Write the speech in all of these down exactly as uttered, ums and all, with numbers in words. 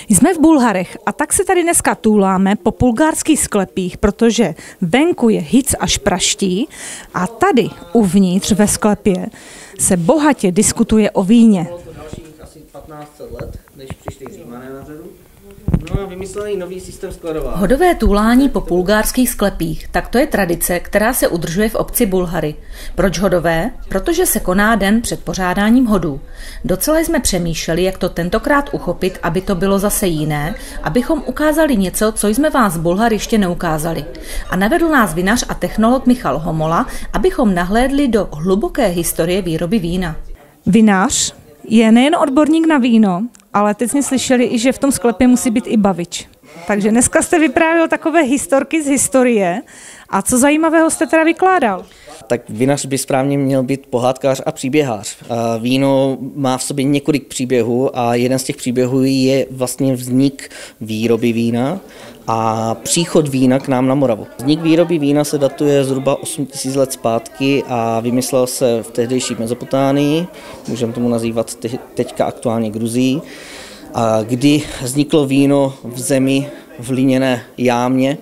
Jsme v Bulharech a tak se tady dneska túláme po bulgarských sklepích, protože venku je hic až praští a tady uvnitř ve sklepě se bohatě diskutuje o víně. Asi patnáct set let, než přišli Římané na řadu. No a vymysleli nový systém skladování. Hodové túlání po bulgarských sklepích, tak to je tradice, která se udržuje v obci Bulhary. Proč hodové? Protože se koná den před pořádáním hodů. Docela jsme přemýšleli, jak to tentokrát uchopit, aby to bylo zase jiné, abychom ukázali něco, co jsme vás z Bulhar ještě neukázali. A navedl nás vinař a technolog Michal Homola, abychom nahlédli do hluboké historie výroby vína. Vinař je nejen odborník na víno, ale teď jsme slyšeli i, že v tom sklepě musí být i bavič. Takže dneska jste vyprávěl takové historky z historie. A co zajímavého jste teda vykládal? Tak vinař by správně měl být pohádkář a příběhář. A víno má v sobě několik příběhů a jeden z těch příběhů je vlastně vznik výroby vína a příchod vína k nám na Moravu. Vznik výroby vína se datuje zhruba osm tisíc let zpátky a vymyslel se v tehdejší Mezopotánii, můžeme tomu nazývat teďka aktuálně Gruzii, a kdy vzniklo víno v zemi v liněné jámě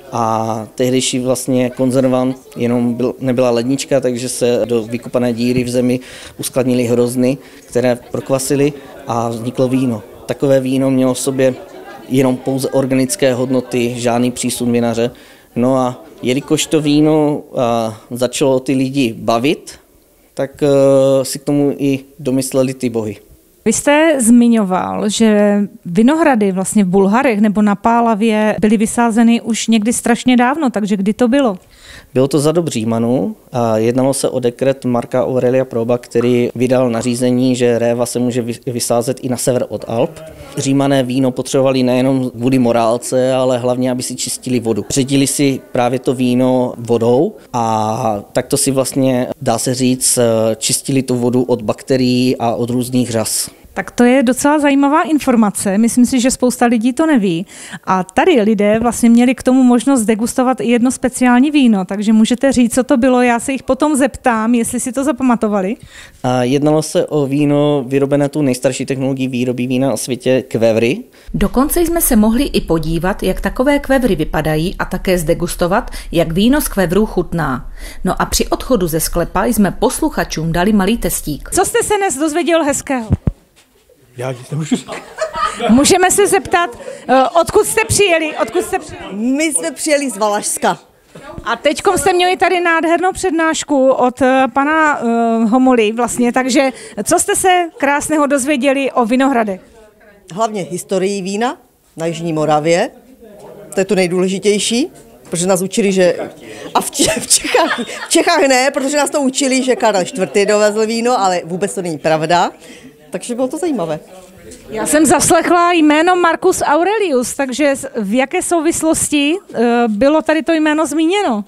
a tehdejší vlastně konzervant jenom byl, nebyla lednička, takže se do vykopané díry v zemi uskladnily hrozny, které prokvasily a vzniklo víno. Takové víno mělo v sobě jenom pouze organické hodnoty, žádný přísun vinaře. No a jelikož to víno a, začalo ty lidi bavit, tak a, si k tomu i domysleli ty bohy. Vy jste zmiňoval, že vinohrady vlastně v Bulharech nebo na Pálavě byly vysázeny už někdy strašně dávno, takže kdy to bylo? Bylo to za dob Římanů a jednalo se o dekret Marka Aurelia Proba, který vydal nařízení, že réva se může vysázet i na sever od Alp. Římané víno potřebovali nejenom kvůli morálce, ale hlavně, aby si čistili vodu. Ředili si právě to víno vodou a takto si vlastně, dá se říct, čistili tu vodu od bakterií a od různých řas. Tak to je docela zajímavá informace, myslím si, že spousta lidí to neví. A tady lidé vlastně měli k tomu možnost degustovat i jedno speciální víno, takže můžete říct, co to bylo, já se jich potom zeptám, jestli si to zapamatovali. A jednalo se o víno vyrobené tu nejstarší technologií výroby vína na světě, kvevry. Dokonce jsme se mohli i podívat, jak takové kvevry vypadají a také zdegustovat, jak víno z kvevrů chutná. No a při odchodu ze sklepa jsme posluchačům dali malý testík. Co jste se dnes dozvěděl hezkého? Já nemůžu. Můžeme se zeptat, odkud jste přijeli? Odkud jste přijeli? My jsme přijeli z Valašska. A teďkom jste měli tady nádhernou přednášku od pana uh, Homoly vlastně, takže co jste se krásného dozvěděli o vinohradech? Hlavně historii vína na Jižní Moravě, to je to nejdůležitější, protože nás učili, že... A v, Čech, v, Čechách, v Čechách ne, protože nás to učili, že Karel čtvrtý dovezl víno, ale vůbec to není pravda. Takže bylo to zajímavé. Já jsem zaslechla jméno Marcus Aurelius, takže v jaké souvislosti bylo tady to jméno zmíněno?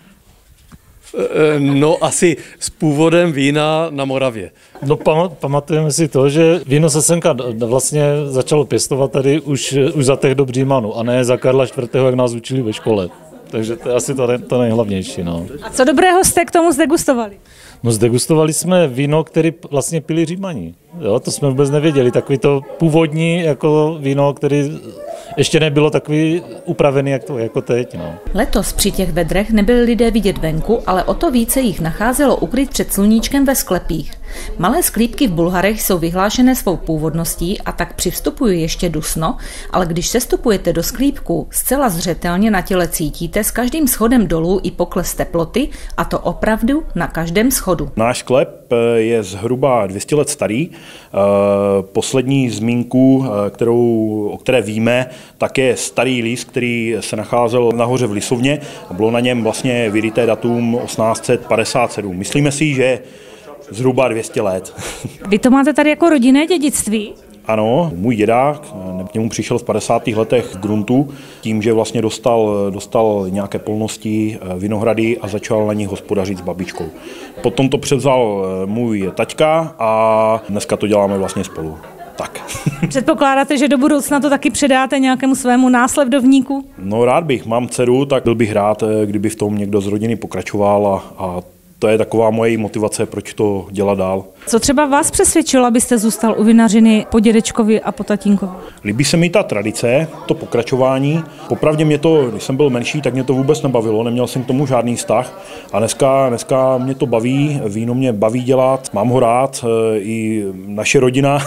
No asi s původem vína na Moravě. No pamatujeme si to, že víno se semka vlastně začalo pěstovat tady už, už za těch dob Římanů a ne za Karla čtvrtého, jak nás učili ve škole. Takže to je asi to, to nejhlavnější. No. A co dobrého jste k tomu zdegustovali? No zdegustovali jsme víno, které vlastně pili Římani. Jo, to jsme vůbec nevěděli. Takový to původní jako víno, který ještě nebylo takový upravený jak to, jako teď. No. Letos při těch vedrech nebyli lidé vidět venku, ale o to více jich nacházelo ukryt před sluníčkem ve sklepích. Malé sklípky v Bulharech jsou vyhlášené svou původností a tak při vstupu je ještě dusno, ale když sestupujete do sklípku, zcela zřetelně na těle cítíte s každým schodem dolů i pokles teploty, a to opravdu na každém schodu. Náš sklep je zhruba dvě stě let starý. Poslední zmínku, kterou, o které víme, tak je starý líst, který se nacházel nahoře v Lisovně a bylo na něm vlastně vyryté datum osmnáct set padesát sedm. Myslíme si, že zhruba dvě stě let. Vy to máte tady jako rodinné dědictví? Ano, můj dědák k němu přišel v padesátých letech k gruntu tím, že vlastně dostal, dostal nějaké polnosti, vinohrady a začal na nich hospodařit s babičkou. Potom to převzal můj taťka a dneska to děláme vlastně spolu. Tak. Předpokládáte, že do budoucna to taky předáte nějakému svému následovníku? No rád bych, mám dceru, tak byl bych rád, kdyby v tom někdo z rodiny pokračoval a, a to je taková moje motivace, proč to dělat dál. Co třeba vás přesvědčilo, abyste zůstal u vinařiny po dědečkovi a po tatínkovi? Líbí se mi ta tradice, to pokračování. Popravdě mě to, když jsem byl menší, tak mě to vůbec nebavilo, neměl jsem k tomu žádný vztah. A dneska, dneska mě to baví, víno mě baví dělat, mám ho rád, i naše rodina.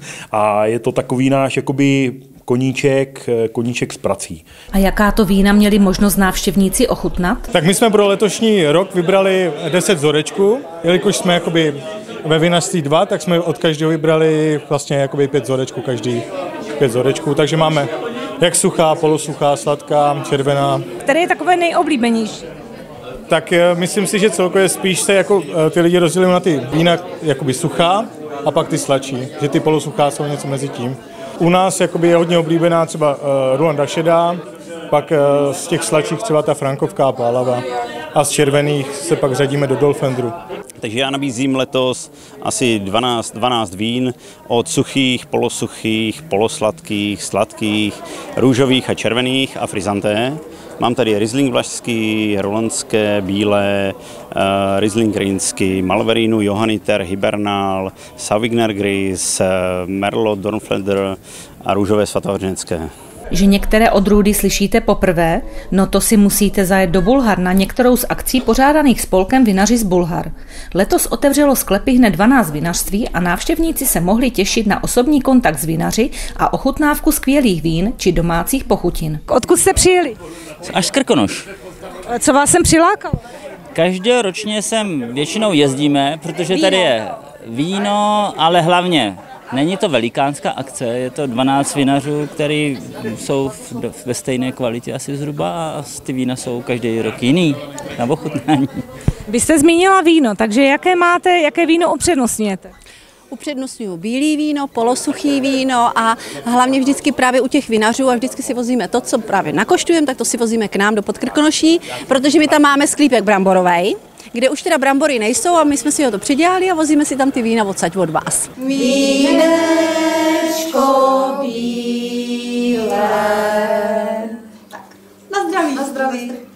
A je to takový náš jakoby koníček, koníček s prací. A jaká to vína měli možnost návštěvníci ochutnat? Tak my jsme pro letošní rok vybrali deset vzorečků, jelikož jsme jakoby ve vinařství dva, tak jsme od každého vybrali vlastně jakoby pět vzorečků, každý pět vzorečků, takže máme jak suchá, polosuchá, sladká, červená. Který je takové nejoblíbenější? Tak myslím si, že celkově spíš se jako ty lidi rozdělují na ty vína jakoby suchá a pak ty sladší, že ty polosuchá jsou něco mezi tím. U nás jakoby je hodně oblíbená třeba uh, Ruanda šedá, pak uh, z těch sladších třeba ta frankovka a pálava a z červených se pak řadíme do Dolfendru. Takže já nabízím letos asi dvanáct, dvanáct vín od suchých, polosuchých, polosladkých, sladkých, růžových a červených a frizanté. Mám tady Riesling vlašský, rolandské, bílé, uh, Riesling rýnský, Malverinu, Johanniter, Hibernal, Sauvignon Gris, uh, Merlot, Dornfelder a růžové svatohřenecké. Že některé odrůdy slyšíte poprvé, no to si musíte zajet do Bulhar na některou z akcí pořádaných spolkem Vinaři z Bulhar. Letos otevřelo sklepy hned dvanáct vinařství a návštěvníci se mohli těšit na osobní kontakt s vinaři a ochutnávku skvělých vín či domácích pochutin. Odkud jste přijeli? Až z Krkonoš. Co vás sem přilákalo? Každoročně sem většinou jezdíme, protože tady je víno, ale hlavně není to velikánská akce, je to dvanáct vinařů, který jsou ve stejné kvalitě asi zhruba a ty vína jsou každý rok jiný na ochutnání. Vy jste zmínila víno, takže jaké máte, jaké víno upřednostňujete? Upřednostňuji bílé víno, polosuchý víno a hlavně vždycky právě u těch vinařů a vždycky si vozíme to, co právě nakoštujeme, tak to si vozíme k nám do Podkrkonoší, protože my tam máme sklípek bramborovej, kde už teda brambory nejsou a my jsme si ho to přidělali a vozíme si tam ty vína odsaď od vás. Vínečko bílé. Tak, na zdraví. Na zdraví.